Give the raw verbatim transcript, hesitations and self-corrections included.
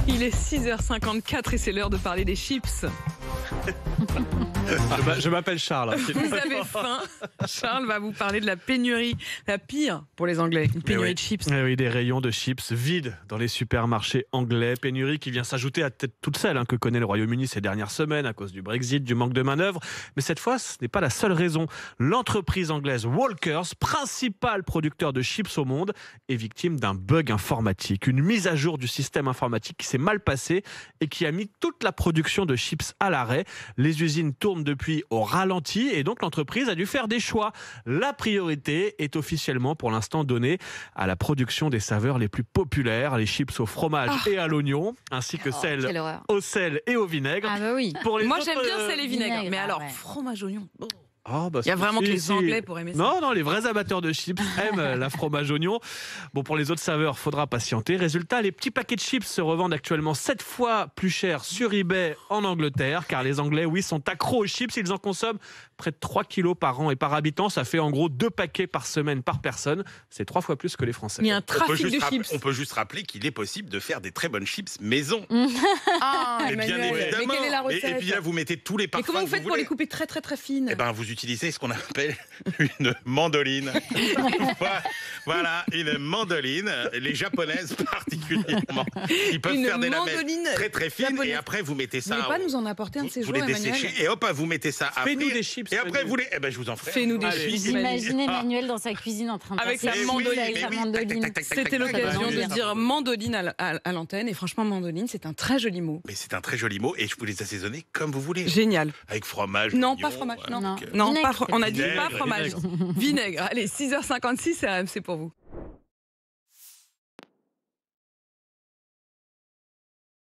Il est six heures cinquante-quatre et c'est l'heure de parler des chips. Je m'appelle Charles. Vous avez faim. Charles va vous parler de la pénurie, la pire pour les Anglais, une pénurie oui. de chips. Eh oui, des rayons de chips vides dans les supermarchés anglais. Pénurie qui vient s'ajouter à peut-être toute celle hein, que connaît le Royaume-Uni ces dernières semaines à cause du Brexit, du manque de manœuvre. Mais cette fois, ce n'est pas la seule raison. L'entreprise anglaise Walkers, principal producteur de chips au monde, est victime d'un bug informatique. Une mise à jour du système informatique qui s'est mal passée et qui a mis toute la production de chips à l'arrêt. Les usines tournent depuis au ralenti et donc l'entreprise a dû faire des choix. La priorité est officiellement pour l'instant donnée à la production des saveurs les plus populaires, les chips au fromage Oh. et à l'oignon, ainsi que Oh, celles quelle horreur. au sel et au vinaigre. Ah bah oui. Pour les Moi autres, j'aime bien euh, sel et vinaigre, vinaigre, mais ah alors ouais. fromage oignon. Oh. Oh, bah, Il y a vraiment si, que les si. Anglais pour aimer ça. Non, non, les vrais amateurs de chips aiment euh, la fromage oignon. Bon, pour les autres saveurs, faudra patienter. Résultat, les petits paquets de chips se revendent actuellement sept fois plus cher sur eBay en Angleterre, car les Anglais, oui, sont accros aux chips. Ils en consomment près de trois kilos par an et par habitant. Ça fait en gros deux paquets par semaine par personne. C'est trois fois plus que les Français. Il y a un On peut, trafic juste de rapp- chips. on peut juste rappeler qu'il est possible de faire des très bonnes chips maison. Ah, Et bien Emmanuel, évidemment. mais quelle est la Et- recette? et, puis là, vous mettez tous les Et parfums. comment vous que faites pour voulez. les couper très très très fines? Eh ben, vous utilisez ce qu'on appelle une mandoline. Voilà, une mandoline. Les japonaises particulièrement. Ils peuvent Une faire des lamelles mandoline très très fines. japonaise. Et après, vous mettez Vous ça. voulez pas au- nous en apporter un de vous, ces vous jours, les Emmanuel? desséchez et hop, vous mettez ça à Fais-nous frire. des chips, Et après, fais-nous. vous les. Eh ben, je vous en ferai. Fais-nous des Allez. chips. Vous imaginez Ah. Emmanuel dans sa cuisine en train de Avec faire sa ses mandoline, chips avec mais sa oui. mandoline. Tac, tac, tac, tac, C'était tac, tac, l'occasion tac, de tac, dire tac. mandoline à, à- à l'antenne et franchement mandoline c'est un très joli mot. Mais c'est un très joli mot et je vous les assaisonner comme vous voulez. Génial. Avec fromage. Non, oignon, pas fromage, euh, non. Non. donc, euh, Non, Vinaigre, pas fro- on a dit Vinaigre, pas fromage. Vinaigre. Allez, six heures cinquante-six, c'est c'est pour vous.